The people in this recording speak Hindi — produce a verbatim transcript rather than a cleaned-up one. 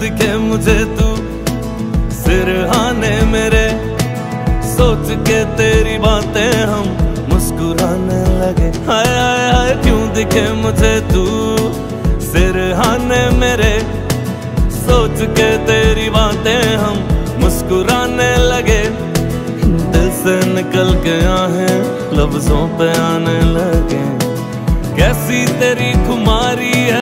दिखे मुझे तू सिरहाने मेरे, सोच के तेरी बातें हम मुस्कुराने लगे। हाय हाय हाय क्यों दिखे मुझे तू सिरहाने मेरे, सोच के तेरी बातें हम मुस्कुराने लगे। दिल से निकल के आहें लफ्जों पे आने लगे। कैसी तेरी खुमारी है